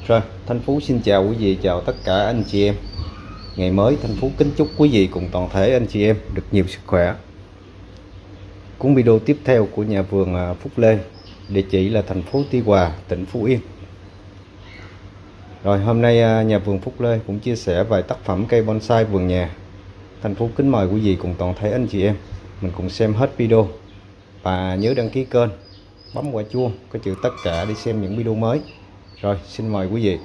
Rồi, Thanh Phú xin chào quý vị, chào tất cả anh chị em. Ngày mới Thanh Phú kính chúc quý vị cùng toàn thể anh chị em được nhiều sức khỏe. Cuốn video tiếp theo của nhà vườn Phúc Lê, địa chỉ là thành phố Tuy Hòa, tỉnh Phú Yên. Rồi hôm nay nhà vườn Phúc Lê cũng chia sẻ vài tác phẩm cây bonsai vườn nhà. Thanh Phú kính mời quý vị cùng toàn thể anh chị em mình cùng xem hết video. Và nhớ đăng ký kênh, bấm quả chuông có chữ tất cả để xem những video mới. Rồi xin mời quý vị.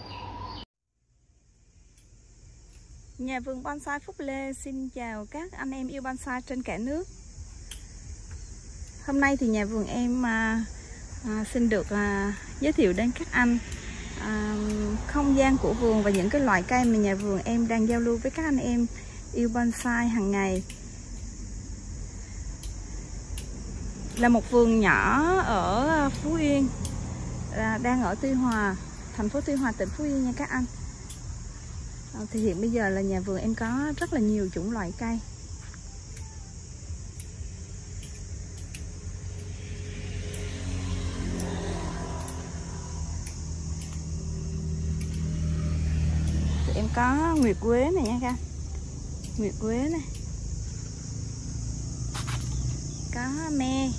Nhà vườn bonsai Phúc Lê xin chào các anh em yêu bonsai trên cả nước. Hôm nay thì nhà vườn em xin được giới thiệu đến các anh không gian của vườn và những cái loại cây mà nhà vườn em đang giao lưu với các anh em yêu bonsai hàng ngày. Là một vườn nhỏ ở Phú Yên, đang ở Tuy Hòa, thành phố Tuy Hòa, tỉnh Phú Yên nha các anh. Thì hiện bây giờ là nhà vườn em có rất là nhiều chủng loại cây. Thì em có nguyệt quế này nha các anh. Nguyệt quế này. Có me,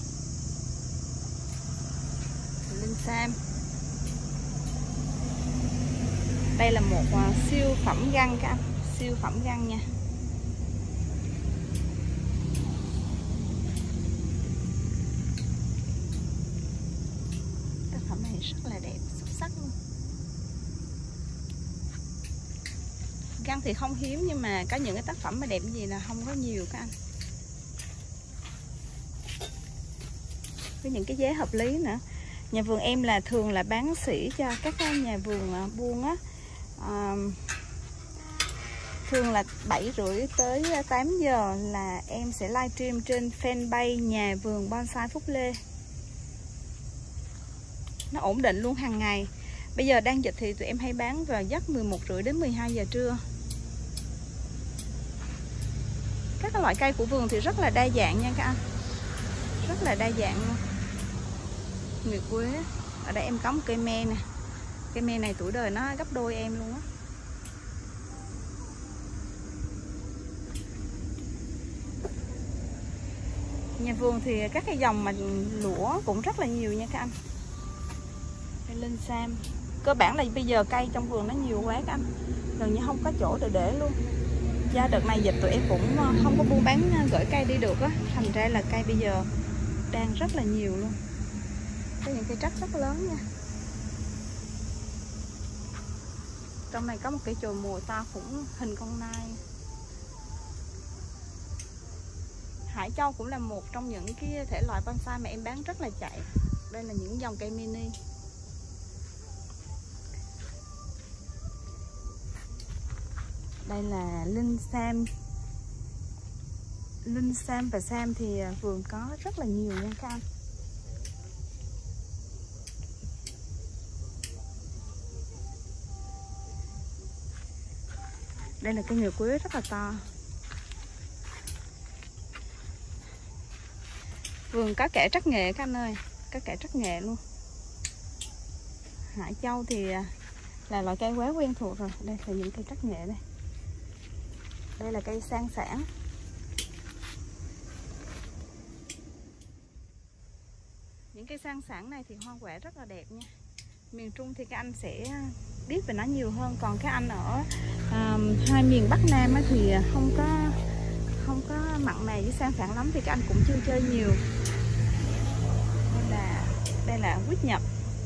linh sam. Đây là một siêu phẩm găng các anh, siêu phẩm găng nha. Tác phẩm này rất là đẹp, xuất sắc luôn. Găng thì không hiếm nhưng mà có những cái tác phẩm mà đẹp gì là không có nhiều các anh. Với những cái giá hợp lý nữa. Nhà vườn em là thường là bán sỉ cho các nhà vườn buôn á. Thường là 7:30 tới 8 giờ là em sẽ livestream trên fanpage nhà vườn bonsai Phúc Lê. Nó ổn định luôn hàng ngày. Bây giờ đang dịch thì tụi em hay bán vào giấc 11:30 đến 12 giờ trưa. Các loại cây của vườn thì rất là đa dạng nha các anh. Rất là đa dạng luôn. Nguyệt quế. Ở đây em có một cây me nè. Cây me này tuổi đời nó gấp đôi em luôn á. Nhà vườn thì các cái dòng mà lũa cũng rất là nhiều nha các anh. Cây linh sam. Cơ bản là bây giờ cây trong vườn nó nhiều quá các anh. Gần như không có chỗ để luôn. Do đợt này dịch tụi em cũng không có buôn bán gửi cây đi được á. Thành ra là cây bây giờ đang rất là nhiều luôn. Có những cây trắc rất lớn nha. Trong này có một cây chồi mùa to cũng hình con nai. Hải Châu cũng là một trong những cái thể loại bonsai mà em bán rất là chạy. Đây là những dòng cây mini. Đây là linh sam. Linh sam và sam thì vườn có rất là nhiều nha các anh. Đây là cây nguyệt quế rất là to. Vườn có kẻ trắc nghệ các anh ơi, có kẻ trắc nghệ luôn. Hải Châu thì là loại cây quá quen thuộc rồi. Đây là những cây trắc nghệ đây. Đây là cây sang sản. Những cây sang sản này thì hoa quả rất là đẹp nha. Miền Trung thì các anh sẽ biết về nó nhiều hơn, còn các anh ở hai miền Bắc Nam thì không có mặn mà với sang sản lắm thì các anh cũng chưa chơi nhiều. Đây là quýt Nhật.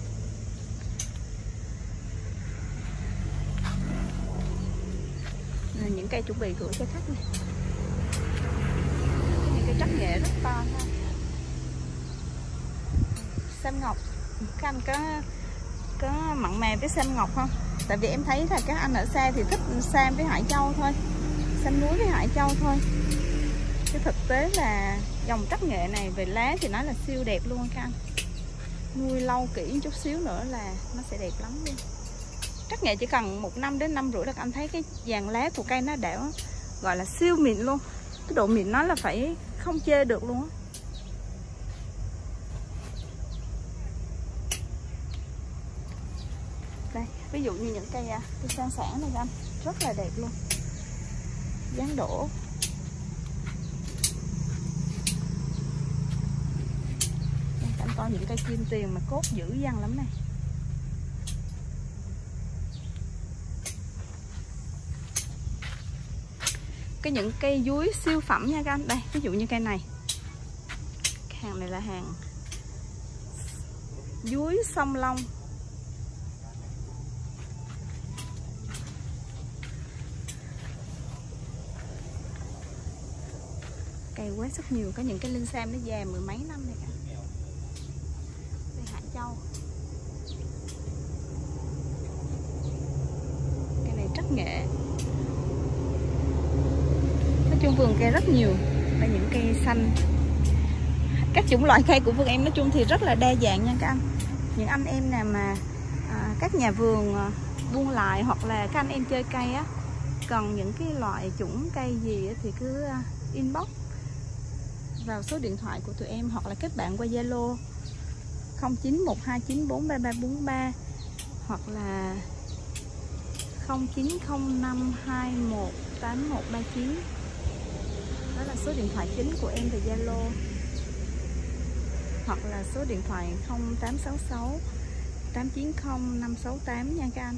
Những cây chuẩn bị gửi cho khách này. Những cây trắc nghệ rất to ha. Sam ngọc. Các anh có mặn mà với sam ngọc không? Tại vì em thấy là các anh ở xa thì thích sam với Hải Châu thôi, sam núi với Hải Châu thôi. Cái thực tế là dòng trắc nghệ này về lá thì nó là siêu đẹp luôn các anh. Nuôi lâu kỹ chút xíu nữa là nó sẽ đẹp lắm luôn. Trắc nghệ chỉ cần 1 năm đến 5 rưỡi là anh thấy cái dàn lá của cây nó đã gọi là siêu mịn luôn. Cái độ mịn nó là phải không chê được luôn á. Đây. Ví dụ như những cây san sản này anh, rất là đẹp luôn, dáng đổ. Anh coi những cây kim tiền mà cốt dữ dằn lắm này. Những cây dúi siêu phẩm nha các anh. Đây, ví dụ như cây này. Hàng này là hàng dúi sông Long. Cây quá rất nhiều, có những cái linh sam nó già mười mấy năm này cả. Đây Hải Châu. Cây này rất nghệ. Nói chung vườn cây rất nhiều. Đây những cây xanh. Các chủng loại cây của vườn em nói chung thì rất là đa dạng nha các anh. Những anh em nào mà các nhà vườn buôn lại hoặc là các anh em chơi cây á, cần những cái loại chủng cây gì thì cứ inbox vào số điện thoại của tụi em hoặc là kết bạn qua Zalo 0912943343 hoặc là 0905218139. Đó là số điện thoại chính của em về Zalo, hoặc là số điện thoại 0866 890 568 nha các anh.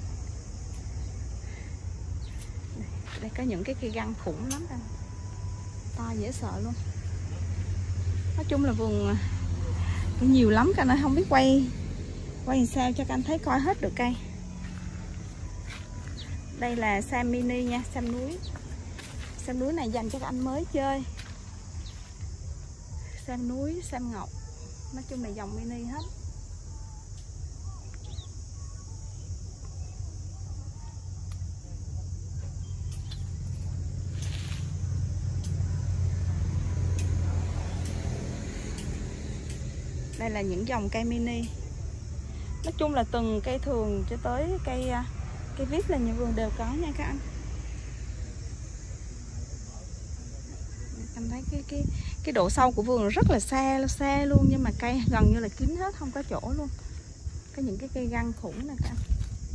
Đây có những cái cây găng khủng lắm anh, to dễ sợ luôn. Nói chung là vườn nhiều lắm các anh, không biết quay làm sao cho các anh thấy coi hết được cây. Đây là sam mini nha, sam núi. Sam núi này dành cho các anh mới chơi. Sam núi, sam ngọc, nói chung là dòng mini hết. Đây là những dòng cây mini. Nói chung là từng cây thường cho tới cây vít là nhà vườn đều có nha các anh. Anh thấy cái độ sâu của vườn rất là xa luôn, nhưng mà cây gần như là kín hết, không có chỗ luôn. Có những cái cây găng khủng nè các anh.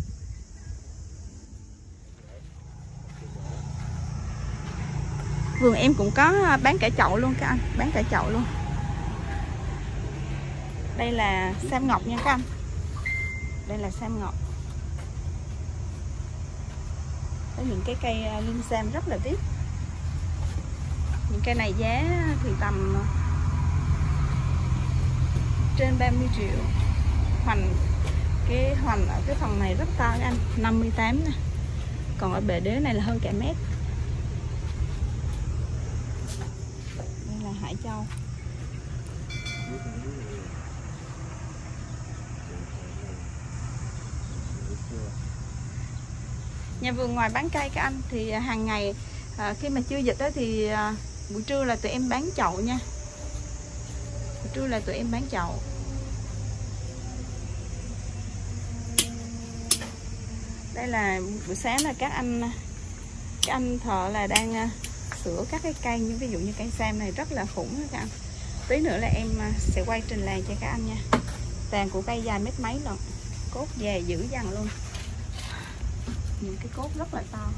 Vườn em cũng có bán cả chậu luôn các anh, bán cả chậu luôn. Đây là sam ngọc nha các anh. Đây là sam ngọc. Có những cái cây linh sam rất là vip. Những cây này giá thì tầm trên 30 triệu. Cái hoành ở cái phần này rất to anh, 58 nè. Còn ở bề đế này là hơn cả mét. Đây là Hải Châu. Nhà vườn ngoài bán cây các anh thì hàng ngày khi mà chưa dịch đó thì buổi trưa là tụi em bán chậu nha. Buổi trưa là tụi em bán chậu. Đây là buổi sáng là các anh thợ là đang sửa các cái cây, như ví dụ như cây sam này rất là khủng đó các anh. Tí nữa là em sẽ quay trình làng cho các anh nha. Tàn của cây dài mét mấy lận, cốt già dữ dằn luôn. Những cái cốt rất là to.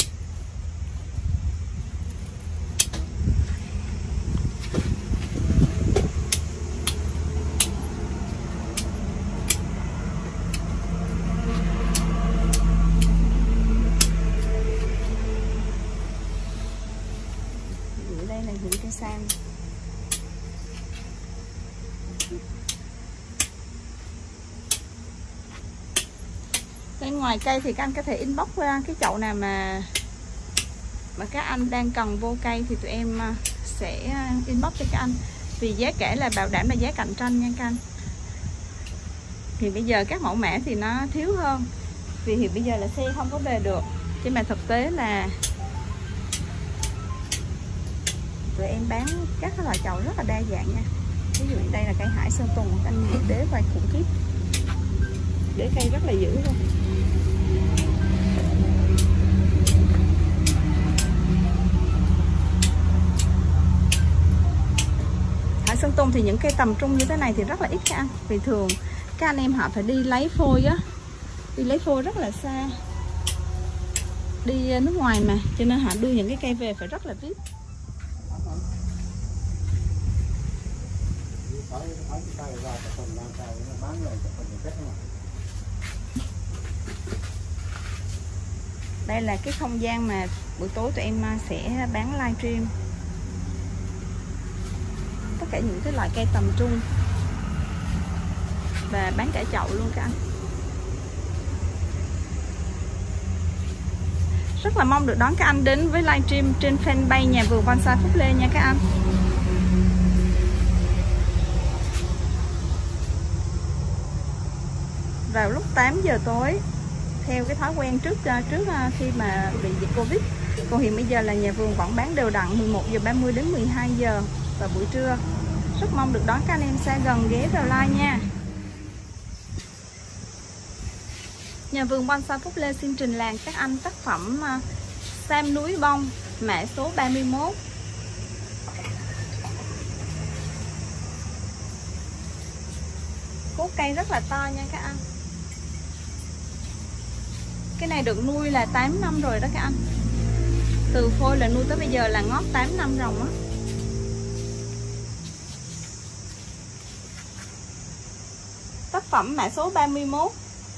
Ở đây là những cây sam. Bên ngoài cây thì các anh có thể inbox qua cái chậu nào mà các anh đang cần vô cây thì tụi em sẽ inbox cho các anh. Vì giá cả là bảo đảm là giá cạnh tranh nha các anh. Thì bây giờ các mẫu mã thì nó thiếu hơn, vì thì bây giờ là xe không có về được, chứ mà thực tế là tụi em bán các loại chậu rất là đa dạng nha. Ví dụ đây là cây Hải Sơn Tùng, anh nhìn đế vài khủng khiếp, đế cây rất là dữ luôn. Hải Sơn Tùng thì những cây tầm trung như thế này thì rất là ít các anh, vì thường các anh em họ phải đi lấy phôi á, đi lấy phôi rất là xa, đi nước ngoài mà, cho nên họ đưa những cái cây về phải rất là vip. Đây là cái không gian mà buổi tối tụi em sẽ bán livestream tất cả những cái loại cây tầm trung và bán cả chậu luôn các anh. Rất là mong được đón các anh đến với livestream trên fanpage nhà vườn bonsai Phúc Lê nha các anh. Vào lúc 8 giờ tối theo cái thói quen trước khi mà bị dịch Covid. Còn hiện bây giờ là nhà vườn vẫn bán đều đặn 11 giờ 30 đến 12 giờ và buổi trưa. Rất mong được đón các anh em xa gần ghé vào like nha. Nhà vườn bonsai Phúc Lê xin trình làng các anh tác phẩm Sam núi bông mã số 31. Cốt cây rất là to nha các anh. Cái này được nuôi là 8 năm rồi đó các anh. Từ phôi là nuôi tới bây giờ là ngót 8 năm ròng á. Tác phẩm mã số 31.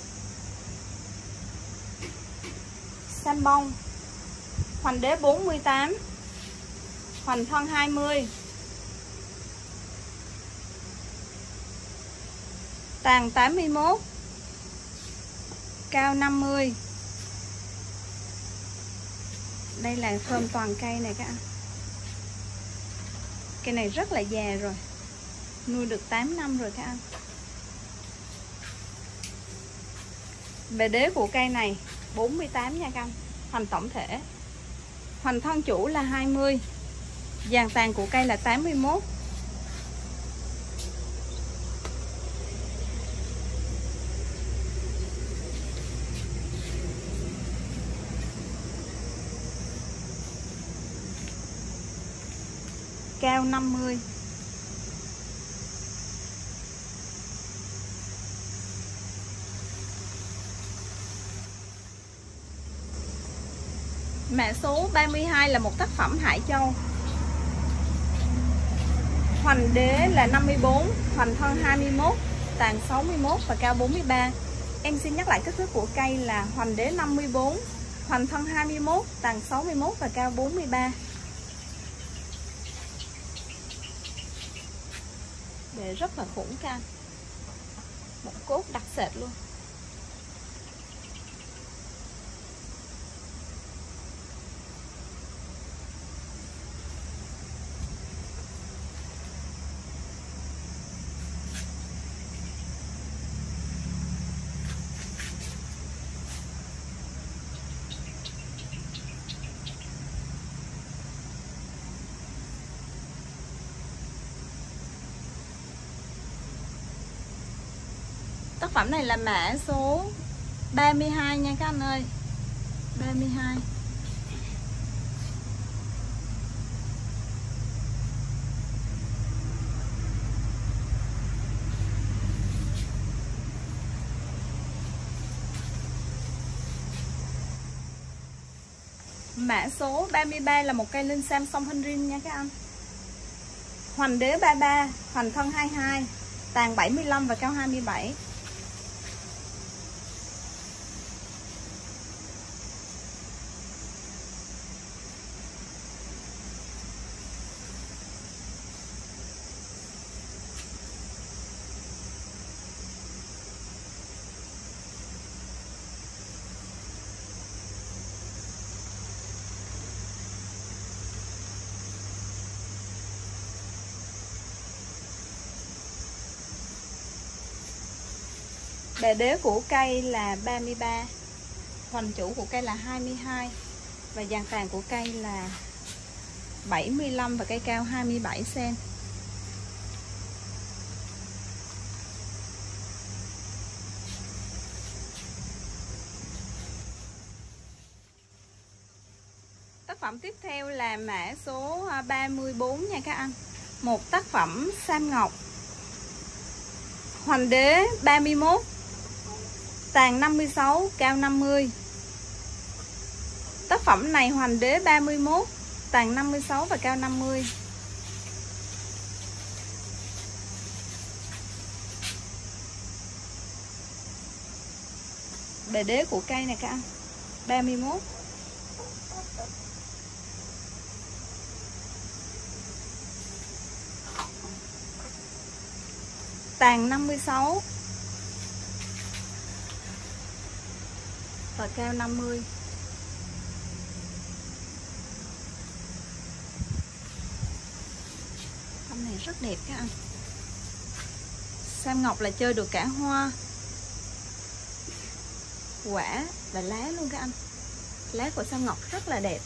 Sam bông. Hoành đế 48. Hoành thân 20. Tàn 81. Cao 50. Đây là thơm toàn cây này các anh. Cây này rất là già rồi, nuôi được 8 năm rồi các anh. Bề đế của cây này 48 nha các anh. Hoành tổng thể. Hoành thân chủ là 20. Dàn tàn của cây là 81. Cao 50. Mã số 32 là một tác phẩm Hải Châu. Hoành đế là 54, hoành thân 21, tàn 61 và cao 43. Em xin nhắc lại kích thước của cây là hoành đế 54, hoành thân 21, tàn 61 và cao 43. Để rất là khủng các anh. Một cốt đặc sệt luôn. Tác phẩm này là mã số 32 nha các anh ơi. 32. Mã số 33 là một cây linh sam sông Hinh Rin nha các anh. Hoành đế 33, hoành thân 22, tàn 75 và cao 27. Bề đế của cây là 33, hoành chủ của cây là 22 và dàn tàn của cây là 75 và cây cao 27 cm. Tác phẩm tiếp theo là mã số 34 nha các anh. Một tác phẩm sam ngọc. Hoành đế 31, tàn 56, cao 50. Tác phẩm này hoành đế 31, tàn 56 và cao 50. Bề đế của cây này các anh 31. Tàn 56 và cao 50. Hôm này rất đẹp các anh. Sam ngọc là chơi được cả hoa, quả và lá luôn các anh. Lá của sam ngọc rất là đẹp.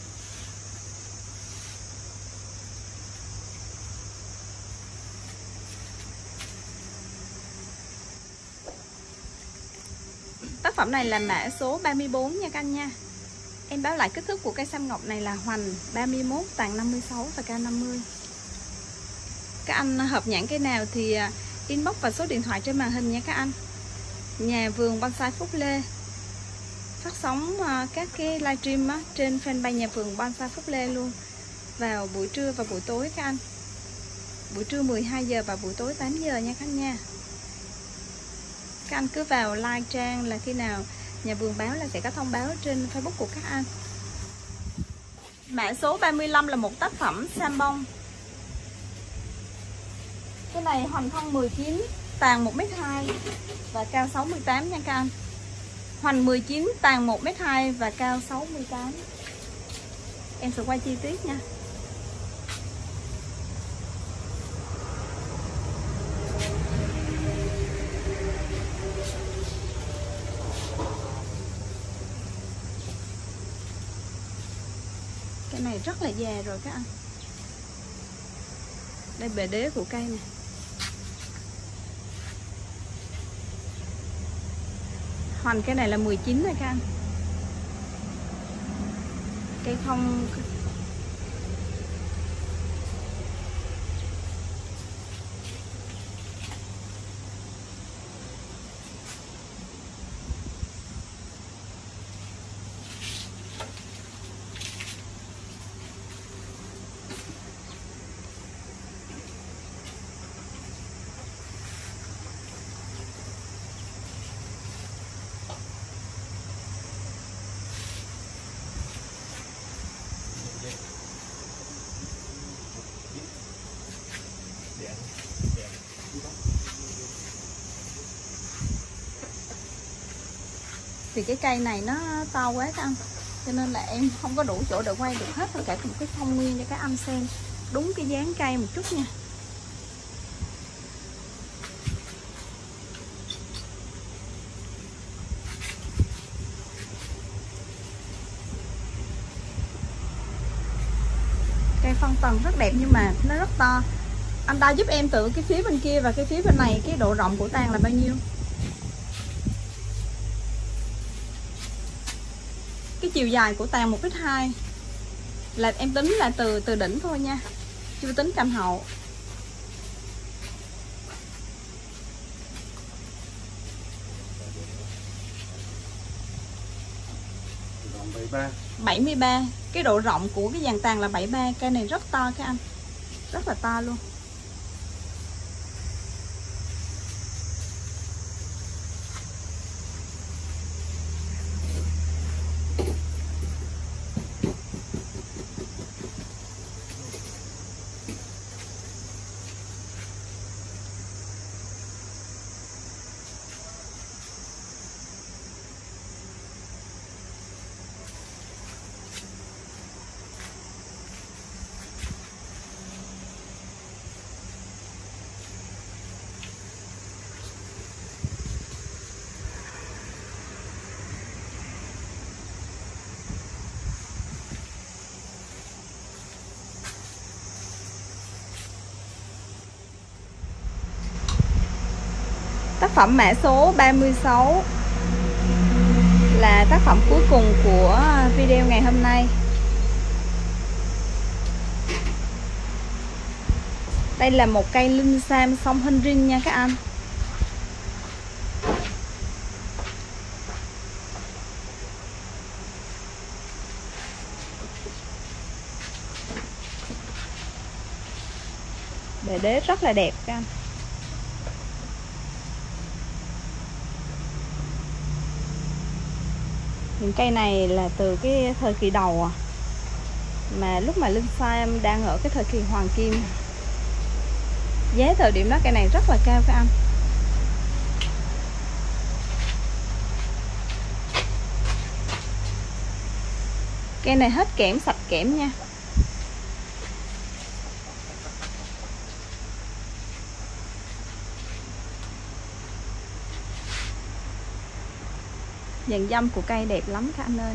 Tác phẩm này là mã số 34 nha các anh nha. Em báo lại kích thước của cây sam ngọc này là hoành 31, tàn 56 và cao 50. Các anh hợp nhãn cây nào thì inbox vào số điện thoại trên màn hình nha các anh. Nhà vườn bonsai Phúc Lê phát sóng các cái livestream trên fanpage nhà vườn bonsai Phúc Lê luôn, vào buổi trưa và buổi tối các anh. Buổi trưa 12 giờ và buổi tối 8 giờ nha các anh nha. Các anh cứ vào like trang là khi nào nhà vườn báo là sẽ có thông báo trên Facebook của các anh. Mã số 35 là một tác phẩm sam bông. Cái này hoành thân 19, tàn 1m2 và cao 68 nha các anh. Hoành 19, tàn 1m2 và cao 68. Em sẽ quay chi tiết nha. Cái này rất là già rồi các anh. Đây bề đế của cây này. Hoành cái này là 19 rồi các anh. Cây không thì cái cây này nó to quá các anh, cho nên là em không có đủ chỗ để quay được hết tất cả một cái phong nguyên cho các anh xem đúng cái dáng cây một chút nha. Cây phân tầng rất đẹp nhưng mà nó rất to. Anh đo giúp em từ cái phía bên kia và cái phía bên này cái độ rộng của tàn là bao nhiêu? Cái chiều dài của tàn 1m2 là em tính là từ đỉnh thôi nha, chưa tính cành hậu. Rộng 73. 73. Cái độ rộng của cái dàn tàn là 73. Cây này rất to các anh, rất là to luôn. Tác phẩm mã số 36 là tác phẩm cuối cùng của video ngày hôm nay. Đây là một cây linh sam sông Hinh Rin nha các anh. Bể đế rất là đẹp các anh. Những cây này là từ cái thời kỳ đầu mà lúc mà Linh Sam đang ở cái thời kỳ hoàng kim. Giá thời điểm đó cây này rất là cao các anh. Cây này hết kẽm, sạch kẽm nha. Dàn dăm của cây đẹp lắm các anh ơi.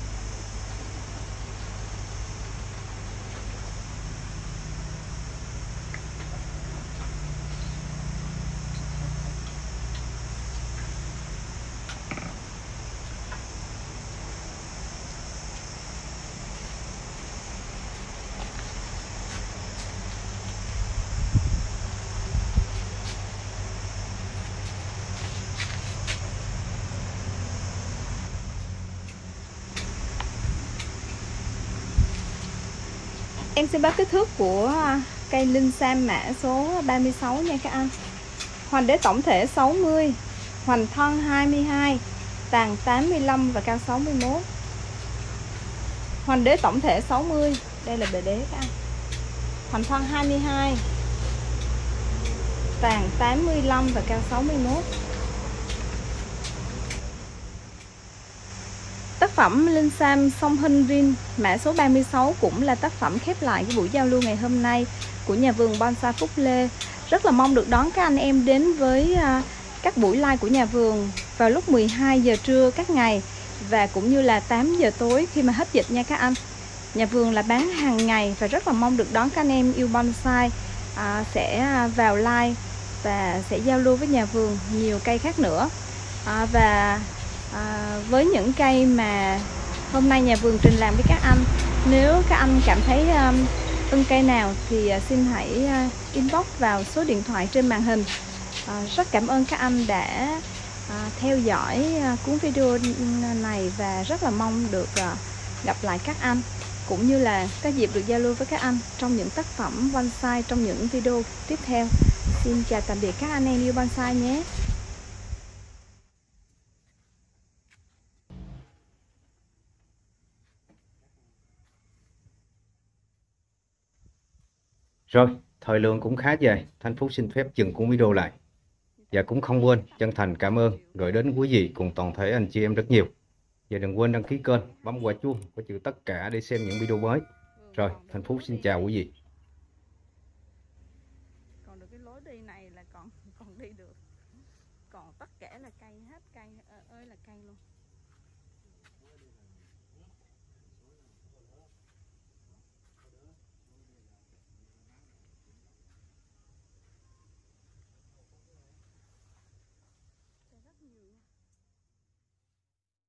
Em sẽ báo kích thước của cây Linh Sam mã số 36 nha các anh. Hoành đế tổng thể 60, hoành thân 22, tàn 85 và cao 61. Hoành đế tổng thể 60, đây là bề đế các anh. Hoành thân 22, tàn 85 và cao 61. Tác phẩm Linh Sam Song Hinh Rin mã số 36 cũng là tác phẩm khép lại cái buổi giao lưu ngày hôm nay của nhà vườn Bonsai Phúc Lê. Rất là mong được đón các anh em đến với các buổi live của nhà vườn vào lúc 12 giờ trưa các ngày và cũng như là 8 giờ tối khi mà hết dịch nha các anh. Nhà vườn là bán hàng ngày và rất là mong được đón các anh em yêu bonsai sẽ vào live và sẽ giao lưu với nhà vườn nhiều cây khác nữa. Với những cây mà hôm nay nhà vườn trình làm với các anh, nếu các anh cảm thấy ưng cây nào thì xin hãy inbox vào số điện thoại trên màn hình. Rất cảm ơn các anh đã theo dõi cuốn video này và rất là mong được gặp lại các anh cũng như là có dịp được giao lưu với các anh trong những tác phẩm bonsai trong những video tiếp theo. Xin chào tạm biệt các anh em yêu bonsai nhé. Rồi, thời lượng cũng khá dài, Thanh Phúc xin phép dừng cuốn video lại. Và cũng không quên chân thành cảm ơn gửi đến quý vị cùng toàn thể anh chị em rất nhiều. Và đừng quên đăng ký kênh, bấm quả chuông có chữ tất cả để xem những video mới. Rồi, Thanh Phúc xin chào quý vị.